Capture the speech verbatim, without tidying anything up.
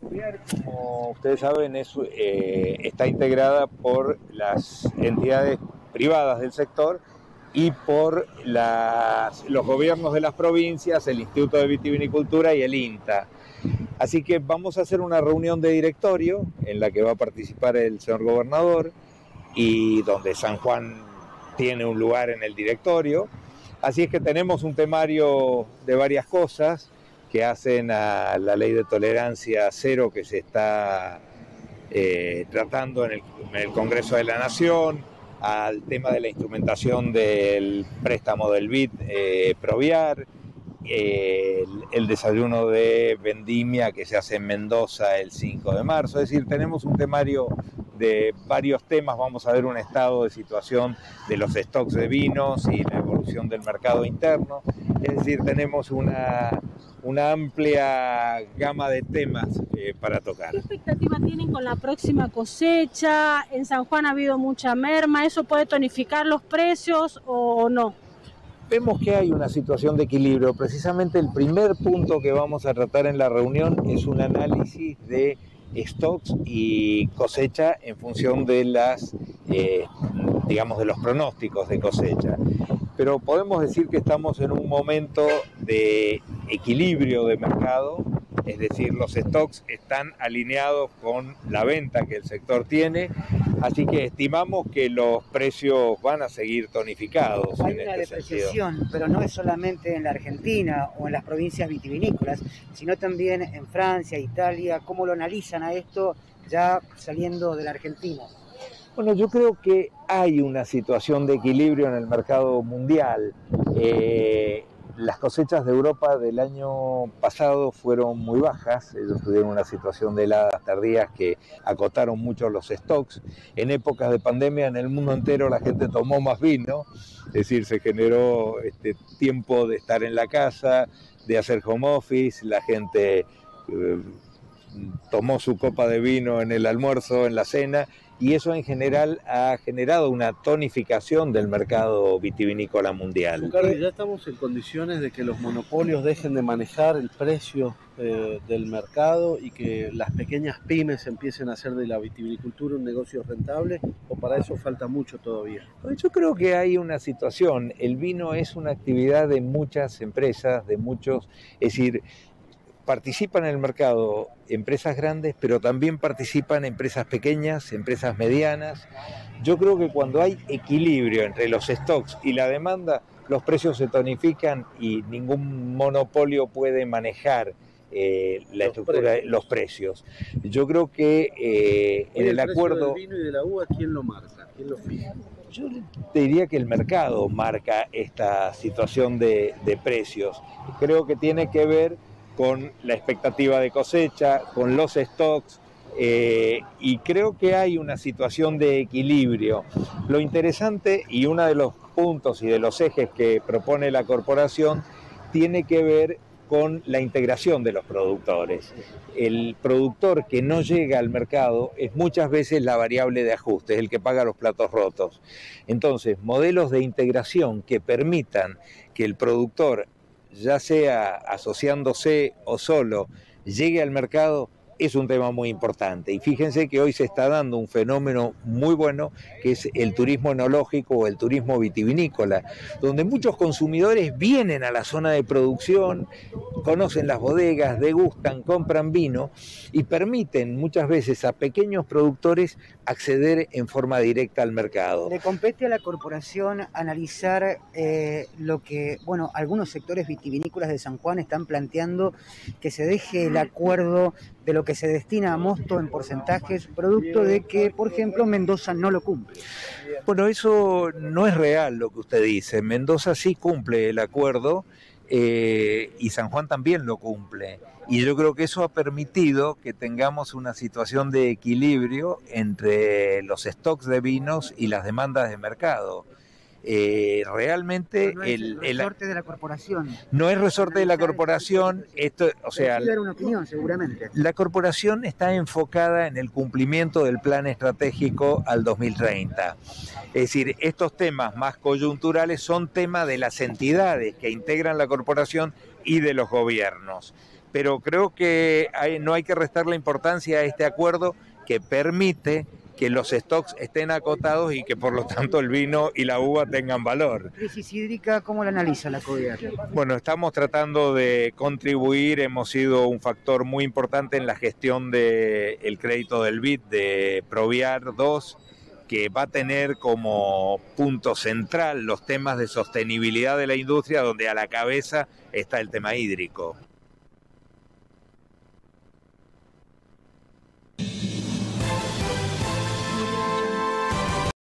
Proviar, como ustedes saben, es, eh, está integrada por las entidades privadas del sector y por las, los gobiernos de las provincias, el Instituto de Vitivinicultura y el INTA. Así que vamos a hacer una reunión de directorio en la que va a participar el señor gobernador y donde San Juan tiene un lugar en el directorio. Así es que tenemos un temario de varias cosas que hacen a la ley de tolerancia cero que se está eh, tratando en el, en el Congreso de la Nación, al tema de la instrumentación del préstamo del B I D eh, Proviar, eh, el, el desayuno de vendimia que se hace en Mendoza el cinco de marzo. Es decir, tenemos un temario de varios temas. Vamos a ver un estado de situación de los stocks de vinos y la evolución del mercado interno. Es decir, tenemos una, una amplia gama de temas eh, para tocar. ¿Qué expectativa tienen con la próxima cosecha? En San Juan ha habido mucha merma. ¿Eso puede tonificar los precios o no? Vemos que hay una situación de equilibrio. Precisamente el primer punto que vamos a tratar en la reunión es un análisis de stocks y cosecha en función de las, eh, digamos, de los pronósticos de cosecha. Pero podemos decir que estamos en un momento de equilibrio de mercado, es decir, los stocks están alineados con la venta que el sector tiene, así que estimamos que los precios van a seguir tonificados. Hay en una este depreciación, sentido. pero no es solamente en la Argentina o en las provincias vitivinícolas, sino también en Francia, Italia. ¿Cómo lo analizan a esto ya saliendo de la Argentina? Bueno, yo creo que hay una situación de equilibrio en el mercado mundial. Eh, las cosechas de Europa del año pasado fueron muy bajas. Ellos tuvieron una situación de heladas tardías que acotaron mucho los stocks. En épocas de pandemia en el mundo entero la gente tomó más vino, es decir, se generó este tiempo de estar en la casa, de hacer home office, la gente eh, tomó su copa de vino en el almuerzo, en la cena, y eso en general ha generado una tonificación del mercado vitivinícola mundial. Ricardo, ya estamos en condiciones de que los monopolios dejen de manejar el precio eh, del mercado y que las pequeñas pymes empiecen a hacer de la vitivinicultura un negocio rentable, o para eso falta mucho todavía. Yo creo que hay una situación. El vino es una actividad de muchas empresas, de muchos, es decir, participan en el mercado empresas grandes, pero también participan empresas pequeñas, empresas medianas. Yo creo que cuando hay equilibrio entre los stocks y la demanda, los precios se tonifican y ningún monopolio puede manejar eh, la los estructura, precios. los precios. Yo creo que eh, en el, el acuerdo... del vino y de la uva, ¿quién lo marca? ¿Quién lo fija? Yo te diría que el mercado marca esta situación de, de precios. Creo que tiene que ver con la expectativa de cosecha, con los stocks, eh, y creo que hay una situación de equilibrio. Lo interesante y uno de los puntos y de los ejes que propone la corporación tiene que ver con la integración de los productores. El productor que no llega al mercado es muchas veces la variable de ajuste, es el que paga los platos rotos. Entonces, modelos de integración que permitan que el productor, ya sea asociándose o solo, llegue al mercado, es un tema muy importante. Y fíjense que hoy se está dando un fenómeno muy bueno, que es el turismo enológico o el turismo vitivinícola, donde muchos consumidores vienen a la zona de producción, conocen las bodegas, degustan, compran vino y permiten muchas veces a pequeños productores acceder en forma directa al mercado. Le compete a la corporación analizar eh, lo que, bueno, algunos sectores vitivinícolas de San Juan están planteando, que se deje el acuerdo de lo que se destina a mosto en porcentajes, producto de que, por ejemplo, Mendoza no lo cumple. Bueno, eso no es real lo que usted dice. Mendoza sí cumple el acuerdo eh, y San Juan también lo cumple. Y yo creo que eso ha permitido que tengamos una situación de equilibrio entre los stocks de vinos y las demandas de mercado. Eh, realmente no es el, el resorte el, de la corporación. No es resorte de la corporación, esto, o sea, dar una opinión, seguramente. La corporación está enfocada en el cumplimiento del plan estratégico al dos mil treinta. Es decir, estos temas más coyunturales son temas de las entidades que integran la corporación y de los gobiernos. pero creo que hay, no hay que restarle importancia a este acuerdo que permite que los stocks estén acotados y que por lo tanto el vino y la uva tengan valor. ¿Crisis hídrica cómo la analiza la CODIAR? Bueno, estamos tratando de contribuir, hemos sido un factor muy importante en la gestión del crédito del B I D de Proviar dos, que va a tener como punto central los temas de sostenibilidad de la industria, donde a la cabeza está el tema hídrico.